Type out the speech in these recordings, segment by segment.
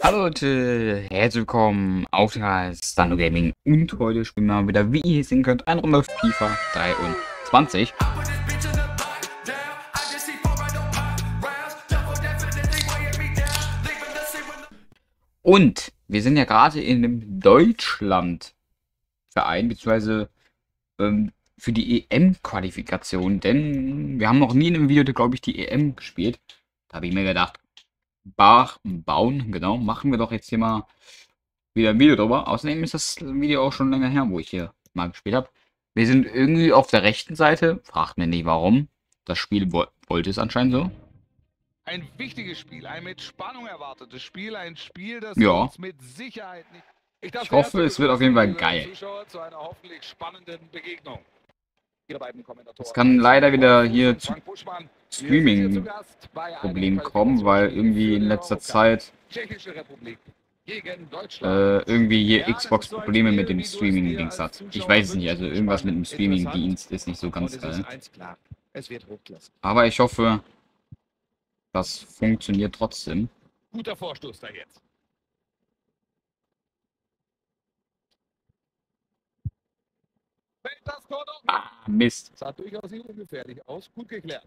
Hallo Leute, herzlich willkommen auf dem Kanal Stando Gaming und heute spielen wir mal wieder, wie ihr sehen könnt, eine Runde FIFA 23. Und wir sind ja gerade in dem Deutschland-Verein, beziehungsweise für die EM-Qualifikation, denn wir haben noch nie in einem Video, glaube ich, die EM gespielt. Da habe ich mir gedacht, bauen, genau, machen wir doch jetzt hier mal wieder ein Video drüber. Außerdem ist das Video auch schon länger her, wo ich hier mal gespielt habe. Wir sind irgendwie auf der rechten Seite. Fragt mir nicht warum. Das Spiel wollte es anscheinend so. Ein wichtiges Spiel, ein mit Spannung erwartetes Spiel, ein Spiel, das Ja. uns mit Sicherheit nicht... Ich hoffe, es wird auf jeden Fall geil. Zuschauer zu einer hoffentlich spannenden Begegnung. Es kann leider wieder hier zu Streaming-Problemen kommen, weil irgendwie in letzter Zeit irgendwie hier Xbox Probleme mit dem Streaming-Dings hat. Ich weiß es nicht, also irgendwas mit dem Streaming-Dienst ist nicht so ganz geil. Aber ich hoffe, das funktioniert trotzdem. Guter Vorstoß da jetzt. Das Tor doch. Ah, Mist. Sah durchaus nicht ungefährlich aus. Gut geklärt.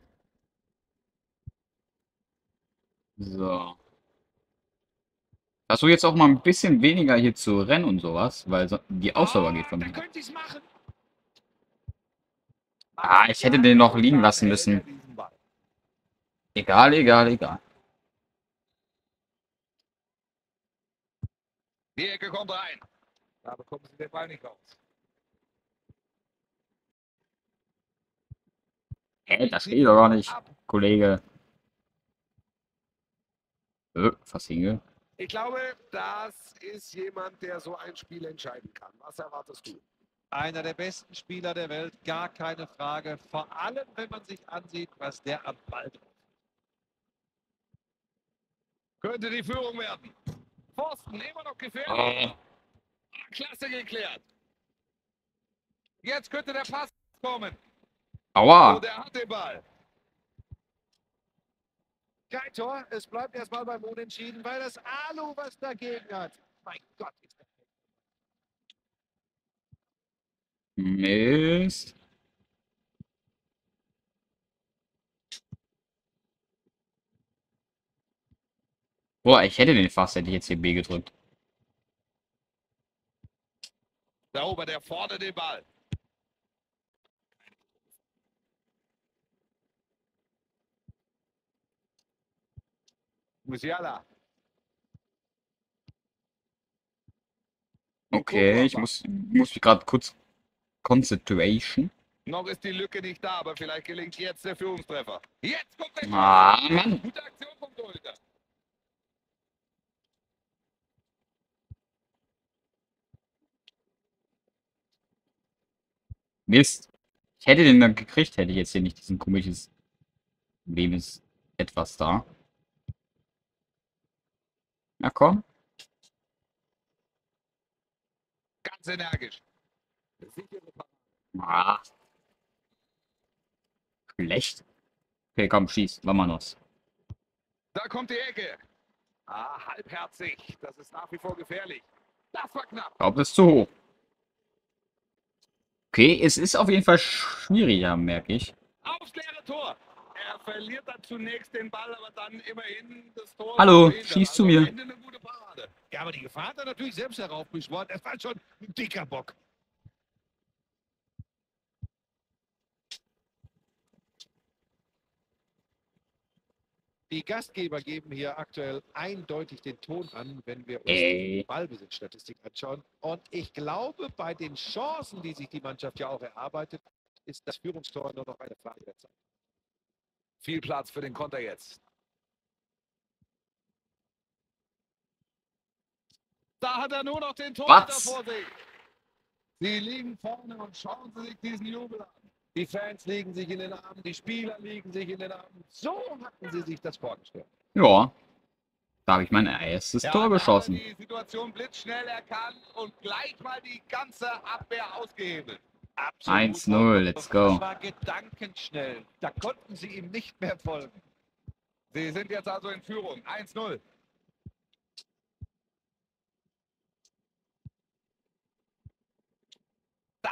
So. Versuche jetzt auch mal ein bisschen weniger hier zu rennen und sowas, weil die Ausdauer geht von mir. Ah, ich hätte den noch liegen lassen müssen. Egal, egal, egal. Die Ecke kommt rein. Da bekommen sie den Ball nicht raus. Hä, das geht doch gar nicht, Kollege. Fast hinge. Ich glaube, das ist jemand, der so ein Spiel entscheiden kann. Was erwartest du? Einer der besten Spieler der Welt, gar keine Frage. Vor allem, wenn man sich ansieht, was der am Ball drauf hat. Könnte die Führung werden. Pfosten, immer noch gefährlich. Klasse geklärt. Jetzt könnte der Pass kommen. Aua. Und er hat den Ball. Kein Tor, es bleibt erstmal beim Unentschieden, weil das Alu was dagegen hat. Mein Gott, ist das... Mist. Boah, ich hätte den fast, hätte ich jetzt hier B gedrückt. Da oben, der vorne den Ball. Musiala. Okay, ich muss mich gerade kurz Concentration. Noch ist die Lücke nicht da, aber vielleicht gelingt jetzt der Führungstreffer. Jetzt kommt der Ah, Mann. Gute Aktion vom Torhüter. Mist. Ich hätte den dann gekriegt, hätte ich jetzt hier nicht diesen komisches Lebens etwas da. Na komm. Ganz energisch. Ah. Schlecht. Okay, komm, schieß. Vamanos. Da kommt die Ecke. Halbherzig. Das ist nach wie vor gefährlich. Das war knapp. Ich glaube, das ist zu hoch. Okay, es ist auf jeden Fall schwieriger, merke ich. Aufs leere Tor. Er verliert dann zunächst den Ball, aber dann immerhin das Tor. Hallo, schieß zu mir. Am Ende eine gute Parade. Ja, aber die Gefahr hat er natürlich selbst heraufbeschworen. Es war schon ein dicker Bock. Die Gastgeber geben hier aktuell eindeutig den Ton an, wenn wir uns die Ballbesitzstatistik anschauen. Und ich glaube, bei den Chancen, die sich die Mannschaft ja auch erarbeitet, ist das Führungstor nur noch eine Frage der Zeit. Viel Platz für den Konter jetzt. Da hat er nur noch den Torhüter vor sich. Sie liegen vorne und schauen Sie sich diesen Jubel an. Die Fans liegen sich in den Armen, die Spieler liegen sich in den Armen. So hatten sie sich das vorgestellt. Ja. Da habe ich mein erstes Tor geschossen. Die Situation blitzschnell erkannt und gleich mal die ganze Abwehr ausgehebelt. 1-0, let's go. Das war gedankenschnell. Da konnten sie ihm nicht mehr folgen. Sie sind jetzt also in Führung. 1-0.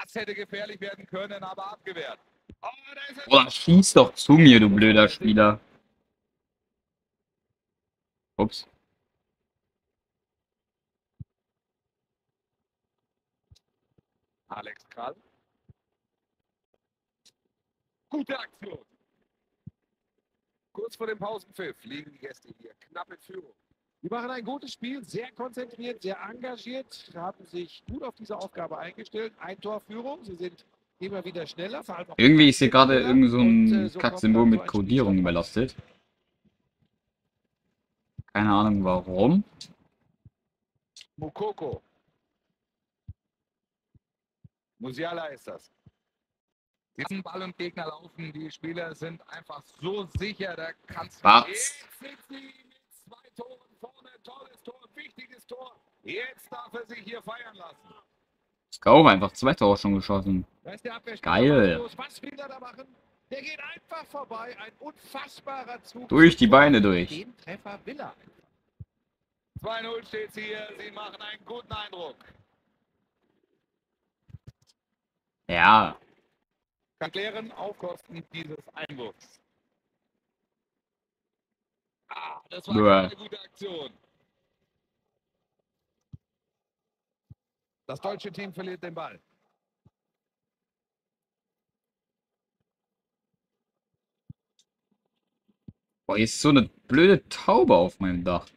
Das hätte gefährlich werden können, aber abgewehrt. Oh, da ist er. Boah, schieß doch zu mir, du blöder Spieler. Ups. Alex Krall. Gute Aktion. Kurz vor dem Pausenpfiff liegen die Gäste hier knapp in Führung. Die machen ein gutes Spiel, sehr konzentriert, sehr engagiert, haben sich gut auf diese Aufgabe eingestellt. Ein Torführung, sie sind immer wieder schneller. Vor allem auch Irgendwie ist hier gerade irgend so ein so kommt Kacksymbol dann so mit ein Codierung Spielstand überlastet. Keine Ahnung warum. Mukoko. Musiala ist das. Die lassen Ball und Gegner laufen. Die Spieler sind einfach so sicher, da kannst du... Was? Jetzt sind sie mit 2 Toren vorne. Tolles Tor, wichtiges Tor. Jetzt darf er sich hier feiern lassen. Scout einfach 2 Tore schon geschossen. Da ist der Abwehrspieler Geil. los. Was will er da machen? Der geht einfach vorbei. Ein unfassbarer Zug. Durch die Beine durch. Den Treffer will er. 2-0 steht hier. Sie machen einen guten Eindruck. Ja. Kann klären auf Kosten dieses Einwurfs. Ah, das war Bäh. eine gute Aktion. Das deutsche Team verliert den Ball. Boah, hier ist so eine blöde Taube auf meinem Dach.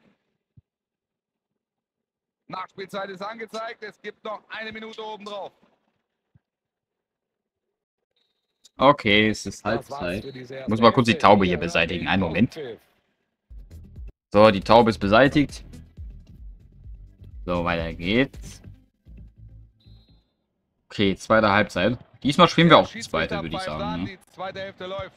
Nachspielzeit ist angezeigt. Es gibt noch 1 Minute obendrauf. Okay, es ist Das war's Halbzeit. für diese Ich erste muss mal kurz die Hälfte. Taube hier Wir beseitigen. hören Einen den Moment. Torpfiff. So, die Taube ist beseitigt. So, weiter geht's. Okay, zweite Halbzeit. Diesmal spielen wir Der auch die zweite, Schiedsrichter würde ich pfeift sagen. an, Ne? die zweite Hälfte läuft.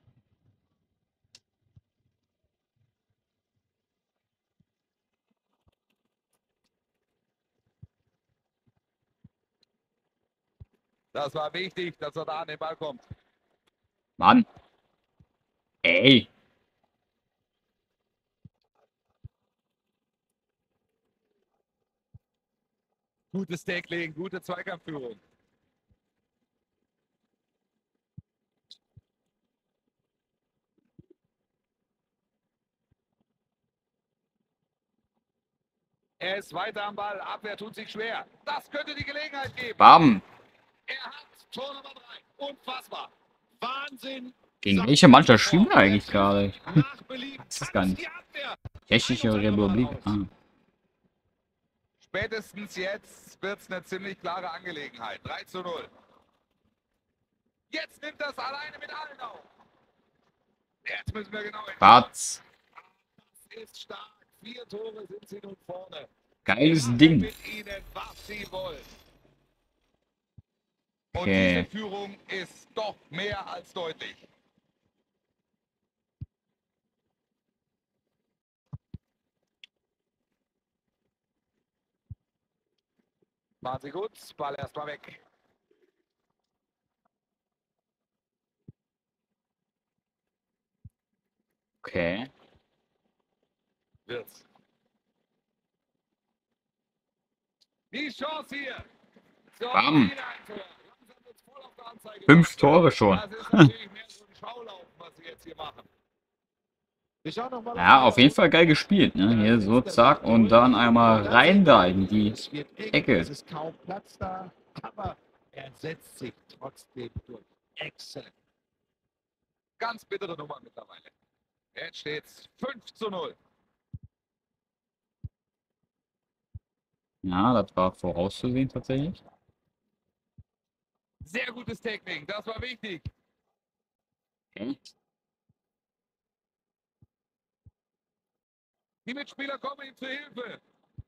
Das war wichtig, dass er da an den Ball kommt. Mann. Ey. Gutes Tackling, gute Zweikampfführung. Er ist weiter am Ball. Abwehr tut sich schwer. Das könnte die Gelegenheit geben. Bam. Er hat Tor Nummer 3. Unfassbar. Wahnsinn. Gegen welche Mannschaft spielen wir eigentlich gerade? Nach Belieben. Das ist gar nicht. Die Abwehr. Tschechische Republik. Ah. Spätestens jetzt wird es eine ziemlich klare Angelegenheit. 3:0. Jetzt nimmt das alleine mit allen auf. Jetzt müssen wir genau hin. Batz. Das ist stark. 4 Tore sind sie nun vorne. Geiles Machen Ding. mit ihnen, was sie wollen. Und Okay. diese Führung ist doch mehr als deutlich. Machen sie gut. Ball erstmal weg. Okay. Wirtz. Die Chance hier. So, Bam. wieder ein Tor. Langsam wird's voll auf der Anzeige. 5 Tore schon. Das ist natürlich mehr so ein Schaulaufen, was sie jetzt hier machen. Wir schauen noch mal Ja, auf jeden Fall geil gespielt. Ne? Hier so, zack. Und dann einmal rein da in die Es wird eng, Ecke. es ist kaum Platz da, aber er setzt sich trotzdem durch. Excellent. Ganz bittere Nummer mittlerweile. Jetzt steht's 5:0. Ja, das war vorauszusehen tatsächlich. Sehr gutes Tackling, das war wichtig. Okay. Die Mitspieler kommen ihm zu Hilfe.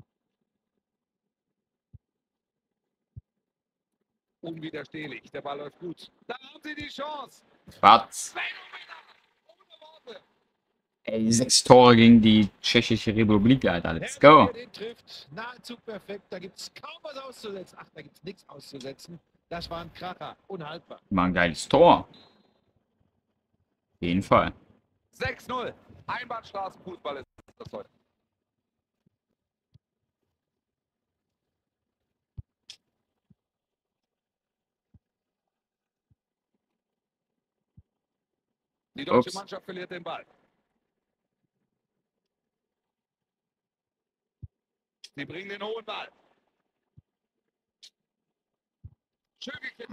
Unwiderstehlich, der Ball läuft gut. Da haben sie die Chance. Batz. Phänomenal. Ohne Worte. Ey, 6 Tore gegen die Tschechische Republik, Alter. Let's Der, go. der den trifft, nahezu perfekt. Da gibt es kaum was auszusetzen. Ach, da gibt es nichts auszusetzen. Das war ein Kracher. Unhaltbar. Mal ein geiles Tor. Auf jeden Fall. 6:0. Einbahnstraßenfußball ist das heute. Die deutsche Ups. Mannschaft verliert den Ball. Sie bringen den hohen Ball. Schön gekippt.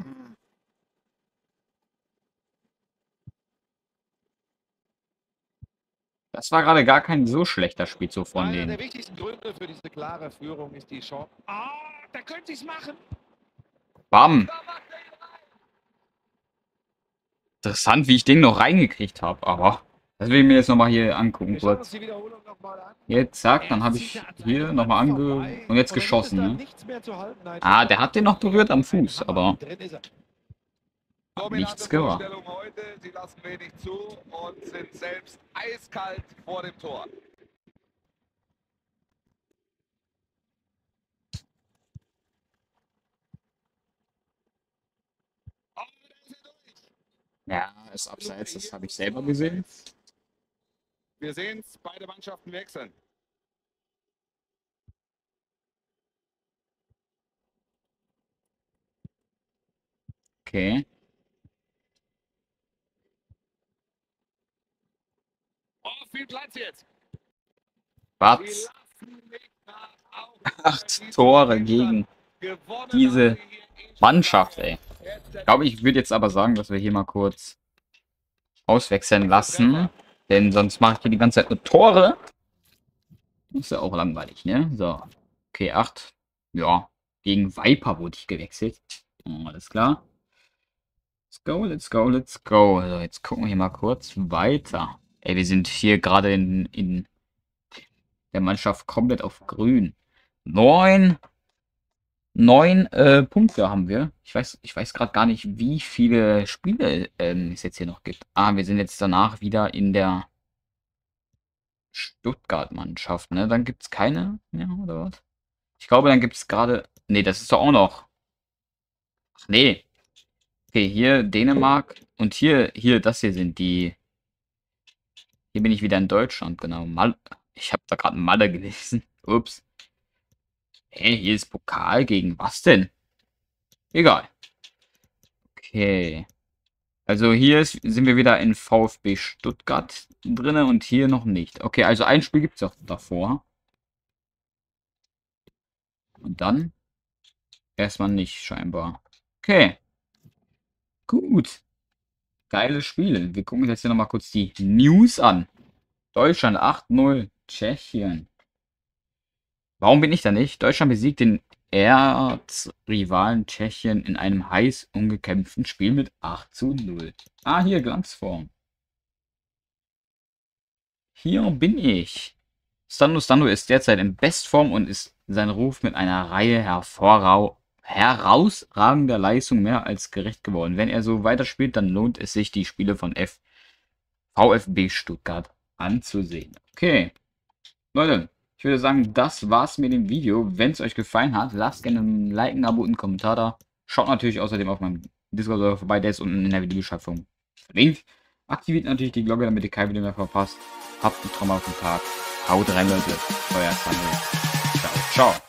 Das war gerade gar kein so schlechter Spielzug von Einer der denen. wichtigsten Gründe für diese klare Führung ist die Chance. Ah, da könnte ich es machen. Bam. Da macht er ihn rein. Interessant, wie ich den noch reingekriegt habe, aber das will ich mir jetzt nochmal hier angucken Wir schauen uns kurz. die Wiederholung nochmal an. Jetzt zack, dann habe ich hier nochmal und jetzt geschossen. Ne? Ah, der hat den noch berührt am Fuß, aber nichts gemacht. Vorstellung heute. Sie lassen wenig zu und sind selbst eiskalt vor dem Tor. Oh, da ist er durch. Ja, ist abseits, das habe ich selber gesehen. Wir sehen es, beide Mannschaften wechseln. Okay. Oh, viel Platz jetzt. Was? Sie lassen nicht nach. Auch 8 Tore gegen gewonnen diese haben sie hier in Mannschaft, ey. Jetzt Ich glaube, ich würde jetzt aber sagen, dass wir hier mal kurz auswechseln lassen. Denn sonst mache ich hier die ganze Zeit nur Tore. Ist ja auch langweilig, ne? So. Okay, 8. Ja. Gegen Viper wurde ich gewechselt. Alles klar. Let's go, let's go, let's go. Also jetzt gucken wir hier mal kurz weiter. Ey, wir sind hier gerade in der Mannschaft komplett auf grün. 9 Punkte haben wir. Ich weiß gerade gar nicht, wie viele Spiele es jetzt hier noch gibt. Ah, wir sind jetzt danach wieder in der Stuttgart-Mannschaft, ne? Dann gibt es keine mehr, oder was? Ich glaube, dann gibt es gerade... Ne, das ist doch auch noch... Ach, nee. Okay, hier Dänemark und hier, das hier sind die... Hier bin ich wieder in Deutschland, genau. Ich habe da gerade Malle gelesen. Ups. Hey, hier ist Pokal gegen was denn? Egal. Okay. Also hier sind wir wieder in VfB Stuttgart drinne und hier noch nicht. Okay, also ein Spiel gibt es auch davor. Und dann erstmal nicht, scheinbar. Okay. Gut. Geile Spiele. Wir gucken uns jetzt hier nochmal kurz die News an. Deutschland 8-0. Tschechien. Warum bin ich da nicht? Deutschland besiegt den Erzrivalen Tschechien in einem heiß umgekämpften Spiel mit 8-0. Ah, hier Glanzform. Hier bin ich. Stando ist derzeit in Bestform und ist sein Ruf mit einer Reihe herausragender Leistung mehr als gerecht geworden. Wenn er so weiterspielt, dann lohnt es sich, die Spiele von VfB Stuttgart anzusehen. Okay. Leute, ich würde sagen, das war's mit dem Video. Wenn es euch gefallen hat, lasst gerne ein Like, ein Abo und einen Kommentar da. Schaut natürlich außerdem auf meinem Discord vorbei, der ist unten in der Videobeschreibung verlinkt. Aktiviert natürlich die Glocke, damit ihr kein Video mehr verpasst. Habt einen traumhaften Tag. Haut rein, Leute. Euer Samuel. Ciao, ciao.